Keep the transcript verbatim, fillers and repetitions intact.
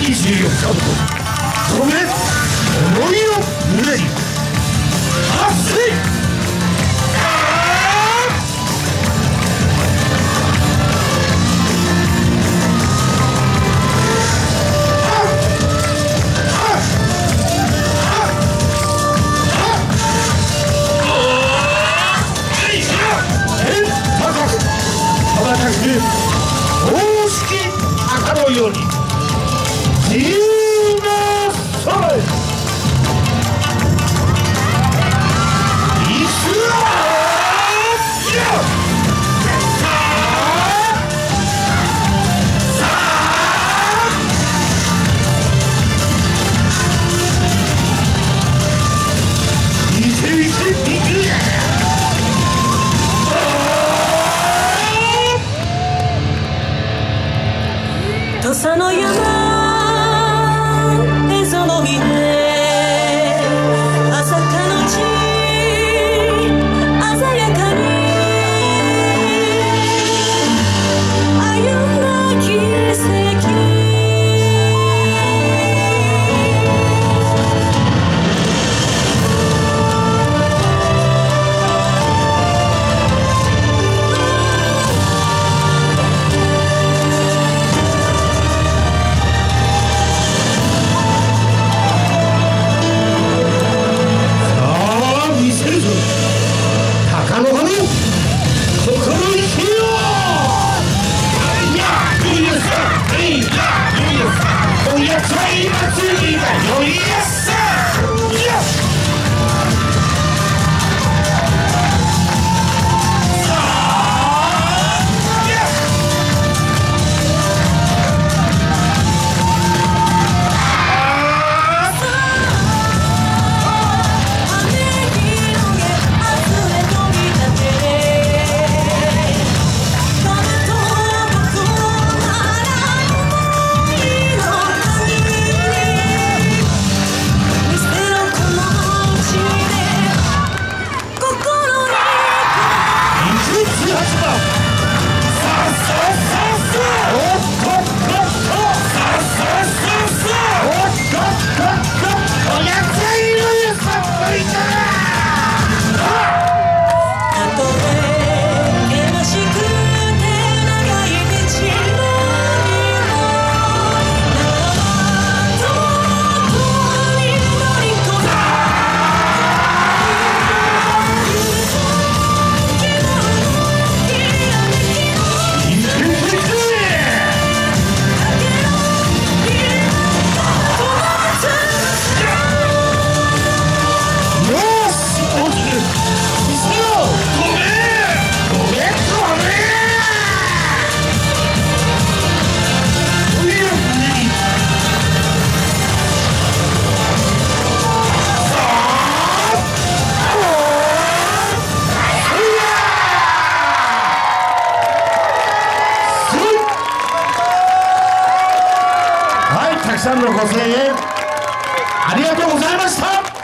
にじゅうよっかごと止め思いを胸に発せ。公式赤のように自由な空へいくよ。さあさあいけいけいけ。 土佐の山へそのみで朝香の地鮮やかに歩んだ奇跡。たくさんのご声援ありがとうございました。